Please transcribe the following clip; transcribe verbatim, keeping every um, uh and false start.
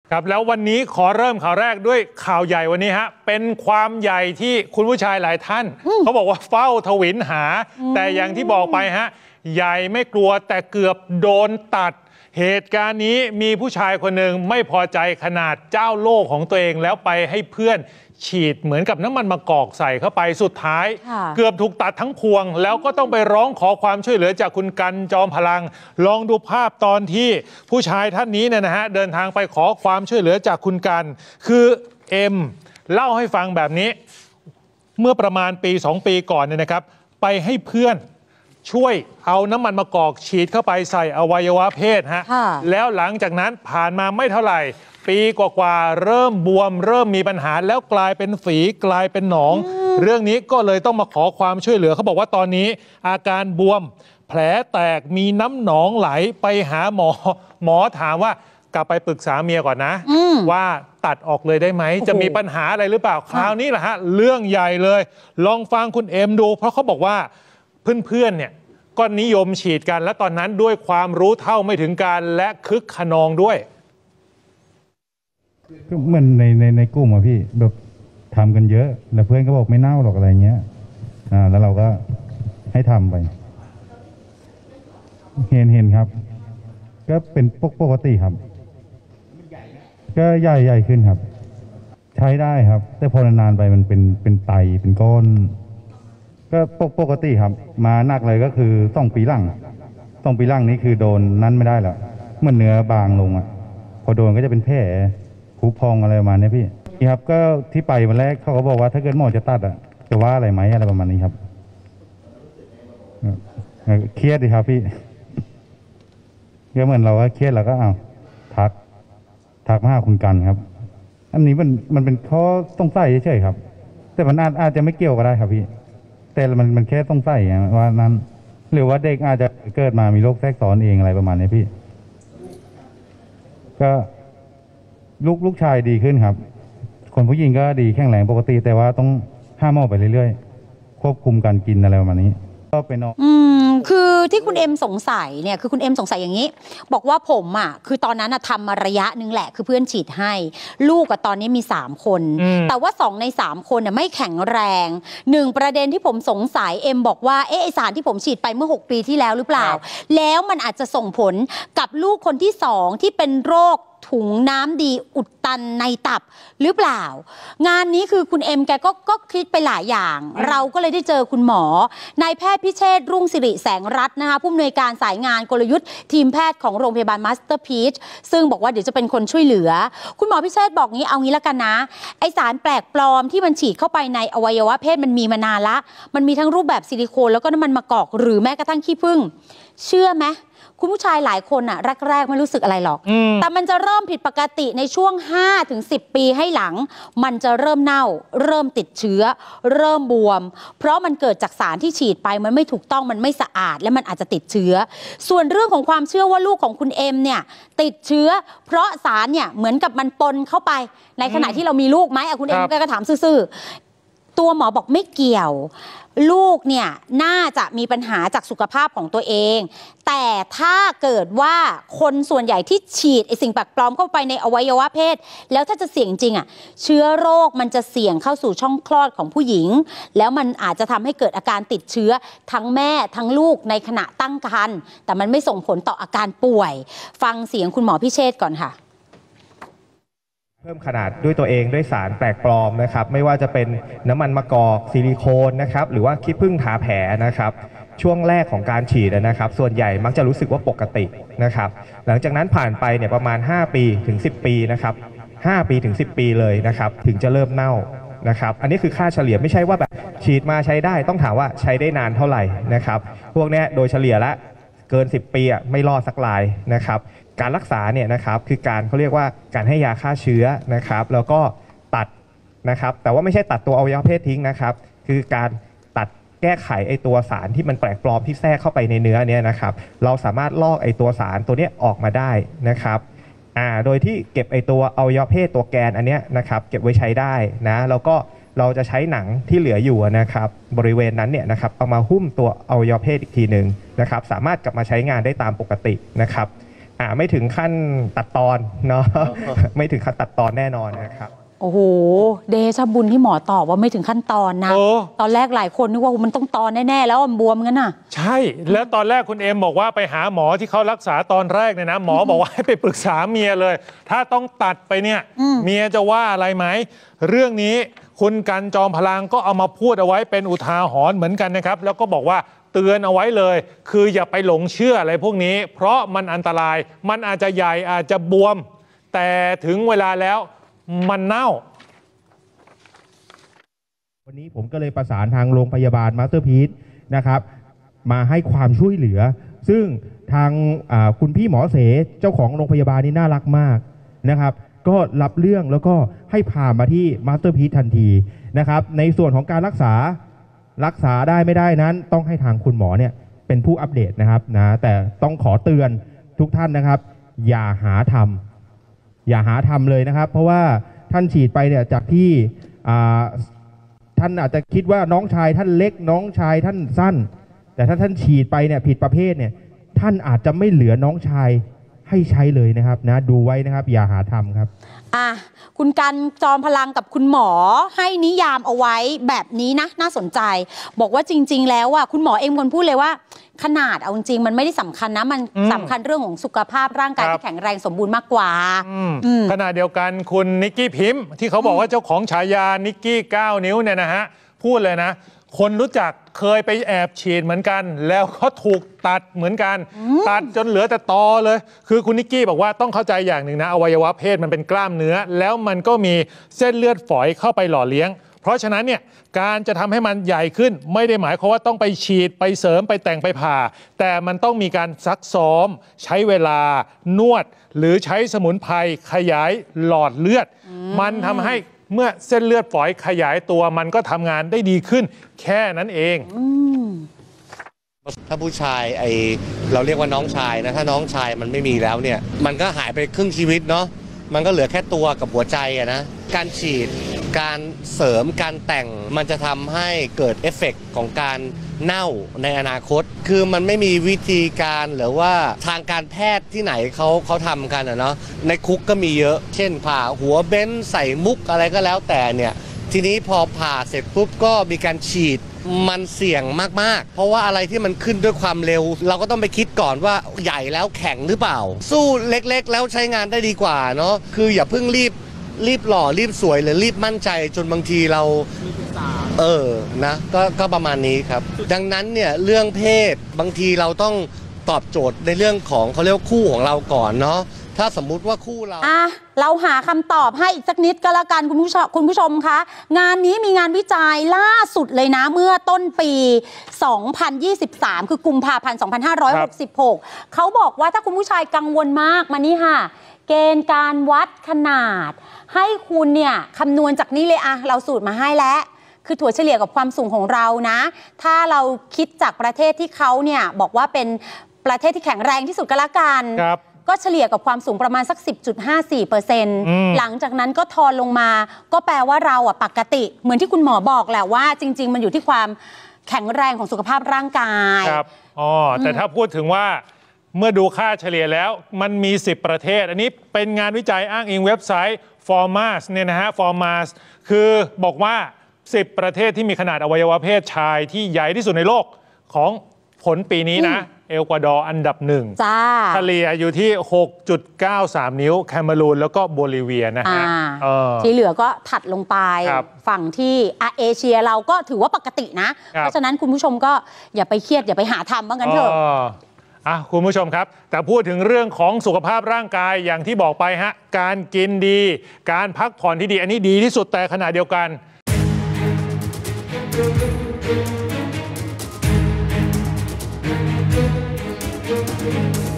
ครับแล้ววันนี้ขอเริ่มข่าวแรกด้วยข่าวใหญ่วันนี้ฮะเป็นความใหญ่ที่คุณผู้ชายหลายท่านเขาบอกว่าเฝ้าทวินหาแต่อย่างที่บอกไปฮะใหญ่ไม่กลัวแต่เกือบโดนตัดเหตุการณ์นี้มีผู้ชายคนหนึ่งไม่พอใจขนาดเจ้าโลกของตัวเองแล้วไปให้เพื่อนฉีดเหมือนกับน้ำมันมะกอกใส่เข้าไปสุดท้ายเกือบถูกตัดทั้งพวงแล้วก็ต้องไปร้องขอความช่วยเหลือจากคุณกันจอมพลังลองดูภาพตอนที่ผู้ชายท่านนี้เนี่ยนะฮะเดินทางไปขอความช่วยเหลือจากคุณกันคือเอ็มเล่าให้ฟังแบบนี้เมื่อประมาณปีสองปีก่อนเนี่ยนะครับไปให้เพื่อนช่วยเอาน้ำมันมะกอกฉีดเข้าไปใส่อวัยวะเพศฮะแล้วหลังจากนั้นผ่านมาไม่เท่าไหร่ปีกว่าๆเริ่มบวมเริ่มมีปัญหาแล้วกลายเป็นฝีกลายเป็นหนองเรื่องนี้ก็เลยต้องมาขอความช่วยเหลือเขาบอกว่าตอนนี้อาการบวมแผลแตกมีน้ำหนองไหลไปหาหมอหมอถามว่ากลับไปปรึกษาเมียก่อนนะว่าตัดออกเลยได้ไหมจะมีปัญหาอะไรหรือเปล่าคราวนี้แหละฮะเรื่องใหญ่เลยลองฟังคุณเอ็มดูเพราะเขาบอกว่าเพื่อนๆเนี่ยก็นิยมฉีดกันและตอนนั้นด้วยความรู้เท่าไม่ถึงการและคึกขนองด้วยก็เหมือนในในในกลุ่มอะพี่แบบทำกันเยอะแล้วเพื่อนก็บอกไม่เน่าหรอกอะไรเงี้ยอ่าแล้วเราก็ให้ทำไปเห็นเห็นครับก็เป็นปกปกติครับก็ใหญ่ใหญ่ขึ้นครับใช้ได้ครับแต่พอนานๆไปมันเป็นเป็นไตเป็นก้อนก็ปกปกติครับมาหนักเลยก็คือต้องปีหลังต้องปีหลังนี้คือโดนนั้นไม่ได้แล้วเหมือนเนื้อบางลงอ่ะพอโดนก็จะเป็นแผลผุพองอะไรประมาณนี้พี่นี่ครับก็ที่ไปวันแรกเขาก็บอกว่าถ้าเกิดหมอจะตัดอ่ะจะว่าอะไรไหมอะไรประมาณนี้ครับเครียดดิครับพี่ก็เหมือนเราก็เครียดแล้วก็เอาทักทักมาหาคุณกันครับอันนี้มันมันเป็นข้อต้องใส่เฉยๆครับแต่มันอาจอาจจะไม่เกี่ยวก็ได้ครับพี่แต่มันมันแค่ต้องใส่ว่านั้นหรือว่าเด็กอาจจะเกิดมามีโรคแทรกซ้อนเองอะไรประมาณนี้พี่ก็ลูกลูกชายดีขึ้นครับคนผู้หญิงก็ดีแข็งแรงปกติแต่ว่าต้องห้ามออกไปเรื่อยๆควบคุมการกินอะไรประมาณนี้ก็เป็นอืมคือที่คุณเอ็มสงสัยเนี่ยคือคุณเอ็มสงสัยอย่างนี้บอกว่าผมอ่ะคือตอนนั้นทำมาระยะนึงแหละคือเพื่อนฉีดให้ลูกกับตอนนี้มีสามคนแต่ว่าสองในสามคนเนี่ยไม่แข็งแรงหนึ่งประเด็นที่ผมสงสัยเอ็มบอกว่าเออไอสารที่ผมฉีดไปเมื่อหกปีที่แล้วหรือเปล่าแล้วมันอาจจะส่งผลกับลูกคนที่สองที่เป็นโรคถุงน้ำดีอุดตันในตับหรือเปล่างานนี้คือคุณเอ็มแกก็ก็คิดไปหลายอย่างเราก็เลยได้เจอคุณหมอนายแพทย์พิเชษฐ์รุ่งสิริแสงรัตน์นะคะผู้อำนวยการสายงานกลยุทธ์ทีมแพทย์ของโรงพยาบาลมาสเตอร์พีชซึ่งบอกว่าเดี๋ยวจะเป็นคนช่วยเหลือคุณหมอพิเชษฐ์บอกงี้เอางี้ละกันนะไอสารแปลกปลอมที่มันฉีดเข้าไปในอวัยวะเพศมันมีมานานละมันมีทั้งรูปแบบซิลิโคนแล้วก็น้ำมันมะกอกหรือแม้กระทั่งขี้ผึ้งเชื่อไหมคุณผู้ชายหลายคนอะแรกๆไม่รู้สึกอะไรหรอกแต่มันจะเริ่มผิดปกติในช่วง ห้าถึงสิบ ปีให้หลังมันจะเริ่มเน่าเริ่มติดเชื้อเริ่มบวมเพราะมันเกิดจากสารที่ฉีดไปมันไม่ถูกต้องมันไม่สะอาดและมันอาจจะติดเชื้อส่วนเรื่องของความเชื่อว่าลูกของคุณเอ็มเนี่ยติดเชื้อเพราะสารเนี่ยเหมือนกับมันปนเข้าไปในขณะที่เรามีลูกไหมคุณเอ็มก็ถามซื่อๆตัวหมอบอกไม่เกี่ยวลูกเนี่ยน่าจะมีปัญหาจากสุขภาพของตัวเองแต่ถ้าเกิดว่าคนส่วนใหญ่ที่ฉีดไอสิ่งแปลกปลอมเข้าไปในอวัยวะเพศแล้วถ้าจะเสี่ยงจริงอ่ะเชื้อโรคมันจะเสี่ยงเข้าสู่ช่องคลอดของผู้หญิงแล้วมันอาจจะทำให้เกิดอาการติดเชื้อทั้งแม่ทั้งลูกในขณะตั้งครรภ์แต่มันไม่ส่งผลต่ออาการป่วยฟังเสียงคุณหมอพิเชษฐ์ก่อนค่ะเพิ่มขนาดด้วยตัวเองด้วยสารแปลกปลอมนะครับไม่ว่าจะเป็นน้ำมันมะกอกซิลิโคนนะครับหรือว่าขี้ผึ้งทาแผลนะครับช่วงแรกของการฉีดนะครับส่วนใหญ่มักจะรู้สึกว่าปกตินะครับหลังจากนั้นผ่านไปเนี่ยประมาณห้าปีถึงสิบปีนะครับห้าปีถึงสิบปีเลยนะครับถึงจะเริ่มเน่านะครับอันนี้คือค่าเฉลี่ยไม่ใช่ว่าแบบฉีดมาใช้ได้ต้องถามว่าใช้ได้นานเท่าไหร่นะครับพวกนี้โดยเฉลี่ยละเกินสิบปีอ่ะไม่รอดสักรายนะครับการรักษาเนี่ยนะครับคือการเขาเรียกว่าการให้ยาฆ่าเชื้อนะครับแล้วก็ตัดนะครับแต่ว่าไม่ใช่ตัดตัวอวัยวะเพศทิ้งนะครับคือการตัดแก้ไขไอตัวสารที่มันแปลกปลอมที่แทรกเข้าไปในเนื้อเนี่ยนะครับเราสามารถลอกไอตัวสารตัวนี้ออกมาได้นะครับอ่าโดยที่เก็บไอตัวอวัยวะเพศตัวแกนอันเนี้ยนะครับเก็บไว้ใช้ได้นะแล้วก็เราจะใช้หนังที่เหลืออยู่นะครับบริเวณนั้นเนี่ยนะครับเอามาหุ้มตัวอวัยวะเพศอีกทีหนึ่งนะครับสามารถกลับมาใช้งานได้ตามปกตินะครับอ่าไม่ถึงขั้นตัดตอนเนาะ ไม่ถึงขั้นตัดตอนแน่นอนนะครับโอ้โหเดชะบุญที่หมอตอบว่าไม่ถึงขั้นตอนนะโอ้ตอนแรกหลายคนนึกว่ามันต้องตอนแน่ๆแล้วมันบวมงั้นน่ะใช่ แล้วตอนแรกคุณเอ็มบอกว่าไปหาหมอที่เขารักษาตอนแรกเนี่ยนะหมอบอกว่าให้ไปปรึกษาเมียเลย ถ้าต้องตัดไปเนี่ยเมียจะว่าอะไรไหมเรื่องนี้คุณกันจอมพลังก็เอามาพูดเอาไว้เป็นอุทาหรณ์เหมือนกันนะครับแล้วก็บอกว่าเตือนเอาไว้เลย คืออย่าไปหลงเชื่ออะไรพวกนี้ เพราะมันอันตรายมันอาจจะใหญ่อาจจะบวม แต่ถึงเวลาแล้วมันเน่าวันนี้ผมก็เลยประสานทางโรงพยาบาลมาสเตอร์พีซนะครับมาให้ความช่วยเหลือ ซึ่งทางคุณพี่หมอเสเจ้าของโรงพยาบาลนี่น่ารักมากนะครับก็รับเรื่องแล้วก็ให้พามาที่มาสเตอร์พีซทันทีนะครับในส่วนของการรักษารักษาได้ไม่ได้นั้นต้องให้ทางคุณหมอเนี่ยเป็นผู้อัปเดตนะครับนะแต่ต้องขอเตือนทุกท่านนะครับอย่าหาทำอย่าหาทำเลยนะครับเพราะว่าท่านฉีดไปเนี่ยจากที่ท่านอาจจะคิดว่าน้องชายท่านเล็กน้องชายท่านสั้นแต่ถ้าท่านฉีดไปเนี่ยผิดประเภทเนี่ยท่านอาจจะไม่เหลือน้องชายให้ใช้เลยนะครับนะดูไว้นะครับอย่าหาทำครับอ่ะคุณกันจอมพลังกับคุณหมอให้นิยามเอาไว้แบบนี้นะน่าสนใจบอกว่าจริงๆแล้วอ่ะคุณหมอเองคนพูดเลยว่าขนาดเอาจริงมันไม่ได้สำคัญนะมันสำคัญเรื่องของสุขภาพร่างกายที่แข็งแรงสมบูรณ์มากกว่าขณะเดียวกันคุณนิกกี้พิมพ์ที่เขาบอกว่าเจ้าของฉายานิกกี้เก้านิ้วเนี่ยนะฮะพูดเลยนะคนรู้จักเคยไปแอบฉีดเหมือนกันแล้วก็ถูกตัดเหมือนกันตัดจนเหลือแต่ตอเลยคือคุณนิกกี้บอกว่าต้องเข้าใจอย่างหนึ่งนะอวัยวะเพศมันเป็นกล้ามเนื้อแล้วมันก็มีเส้นเลือดฝอยเข้าไปหล่อเลี้ยงเพราะฉะนั้นเนี่ยการจะทำให้มันใหญ่ขึ้นไม่ได้หมายความว่าต้องไปฉีดไปเสริมไปแต่งไปผ่าแต่มันต้องมีการซักซ้อมใช้เวลานวดหรือใช้สมุนไพรขยายหลอดเลือดมันทำให้เมื่อเส้นเลือดฝอยขยายตัวมันก็ทำงานได้ดีขึ้นแค่นั้นเองถ้าผู้ชายไอเราเรียกว่าน้องชายนะถ้าน้องชายมันไม่มีแล้วเนี่ยมันก็หายไปครึ่งชีวิตเนาะมันก็เหลือแค่ตัวกับหัวใจอะนะการฉีดการเสริมการแต่งมันจะทำให้เกิดเอฟเฟกต์ของการเน่าในอนาคตคือมันไม่มีวิธีการหรือว่าทางการแพทย์ที่ไหนเขาเขาทำกันอะเนาะในคุกก็มีเยอะเช่นผ่าหัวเบ้นใส่มุกอะไรก็แล้วแต่เนี่ยทีนี้พอผ่าเสร็จปุ๊บก็มีการฉีดมันเสี่ยงมากๆเพราะว่าอะไรที่มันขึ้นด้วยความเร็วเราก็ต้องไปคิดก่อนว่าใหญ่แล้วแข็งหรือเปล่าสู้เล็กๆแล้วใช้งานได้ดีกว่าเนาะคืออย่าเพิ่งรีบรีบหล่อรีบสวยหรือรีบมั่นใจจนบางทีเราเออนะก็ก็ประมาณนี้ครับดังนั้นเนี่ยเรื่องเพศบางทีเราต้องตอบโจทย์ในเรื่องของเขาเรียกคู่ของเราก่อนเนาะถ้าสมมุติว่าคู่เราอ่ะเราหาคำตอบให้อีกสักนิดก็แล้วกันคุณผู้ชมคุณผู้ชมคะงานนี้มีงานวิจัยล่าสุดเลยนะเมื่อต้นปีสองพันยี่สิบสามคือกุมภาพันธ์สองพันห้าร้อยหกสิบหกเขาบอกว่าถ้าคุณผู้ชายกังวลมากมานี่ค่ะเกณฑ์การวัดขนาดให้คุณเนี่ยคำนวณจากนี้เลยอะเราสูตรมาให้แล้วคือถั่วเฉลี่ยกับความสูงของเรานะถ้าเราคิดจากประเทศที่เขาเนี่ยบอกว่าเป็นประเทศที่แข็งแรงที่สุดก็แล้วกันก็เฉลี่ยกับความสูงประมาณสัก สิบจุดห้าสี่เปอร์เซ็นต์ หลังจากนั้นก็ทอนลงมาก็แปลว่าเราอะปกติเหมือนที่คุณหมอบอกแหละว่าจริงๆมันอยู่ที่ความแข็งแรงของสุขภาพร่างกายครับอ๋อแต่ถ้าพูดถึงว่าเมื่อดูค่าเฉลี่ยแล้วมันมีสิบประเทศอันนี้เป็นงานวิจัยอ้างอิงเว็บไซต์ ฟอร์มัส เนี่ยนะฮะ ฟอร์มัส คือบอกว่าสิบประเทศที่มีขนาดอวัยวะเพศชายที่ใหญ่ที่สุดในโลกของผลปีนี้นะเอลกวาดอร์อันดับหนึ่งเฉลี่ยอยู่ที่ หกจุดเก้าสาม นิ้วแคเมรูนแล้วก็โบลิเวียนะฮะที่เหลือก็ถัดลงไปฝั่งที่เอเชียเราก็ถือว่าปกตินะเพราะฉะนั้นคุณผู้ชมก็อย่าไปเครียดอย่าไปหาทำบ้างกันเถอะอ่ะคุณผู้ชมครับแต่พูดถึงเรื่องของสุขภาพร่างกายอย่างที่บอกไปฮะการกินดีการพักผ่อนที่ดีอันนี้ดีที่สุดแต่ขณะเดียวกัน